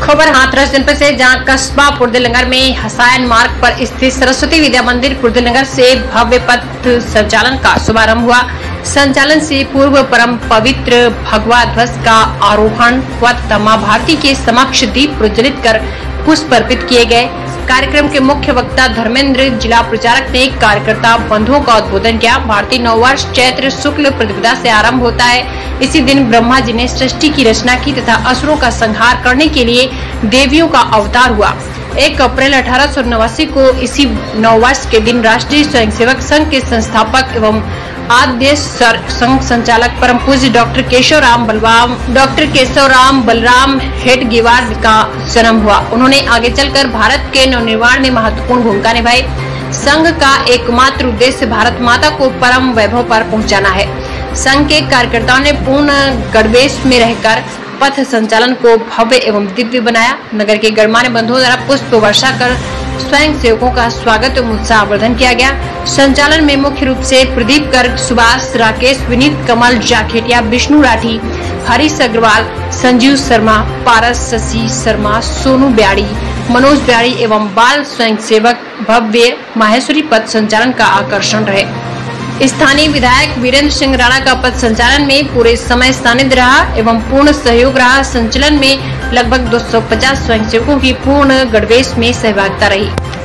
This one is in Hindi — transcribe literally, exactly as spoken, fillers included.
खबर हाथरस जनपद से, जहां कस्बा पुरदलनगर में हसायन मार्ग पर स्थित सरस्वती विद्या मंदिर पुरदलनगर से भव्य पथ संचालन का शुभारंभ हुआ। संचालन से पूर्व परम पवित्र भगवा ध्वज का आरोहण हुआ तथा मां भारती के समक्ष दीप प्रज्वलित कर पुष्प अर्पित किए गए। कार्यक्रम के मुख्य वक्ता धर्मेंद्र जिला प्रचारक ने कार्यकर्ता बंधुओं का उद्बोधन किया। भारतीय नववर्ष चैत्र शुक्ल प्रतिपदा से आरंभ होता है। इसी दिन ब्रह्मा जी ने सृष्टि की रचना की तथा असुरों का संहार करने के लिए देवियों का अवतार हुआ। एक अप्रैल अठारह सौ नवासी को इसी नववर्ष के दिन राष्ट्रीय स्वयंसेवक संघ के संस्थापक एवं आद्य संघ संचालक परम पूज्य डॉक्टर केशवराम बलराम डॉक्टर केशवराम बलराम हेडगेवार का जन्म हुआ। उन्होंने आगे चलकर भारत के नवनिर्माण में महत्वपूर्ण भूमिका निभाई। संघ का एकमात्र उद्देश्य भारत माता को परम वैभव पर पहुंचाना है। संघ के कार्यकर्ताओं ने पूर्ण गणवेश में रहकर पथ संचालन को भव्य एवं दिव्य बनाया। नगर के गणमान्य बंधुओं द्वारा पुष्प वर्षा कर स्वयं सेवकों का स्वागत एवं उत्साहवर्धन किया गया। संचालन में मुख्य रूप से प्रदीप गर्ग, सुभाष, राकेश, विनीत, कमल जाखेटिया, विष्णु राठी, हरीश अग्रवाल, संजीव शर्मा, पारस, शशि शर्मा, सोनू ब्याड़ी, मनोज ब्याड़ी एवं बाल स्वयंसेवक भव्य माहेश्वरी पथ संचालन का आकर्षण रहे। स्थानीय विधायक वीरेंद्र सिंह राणा का पथ संचालन में पूरे समय सानिध्य रहा एवं पूर्ण सहयोग रहा। संचालन में लगभग दो सौ पचास स्वयंसेवकों की पूर्ण गणवेश में सहभागिता रही।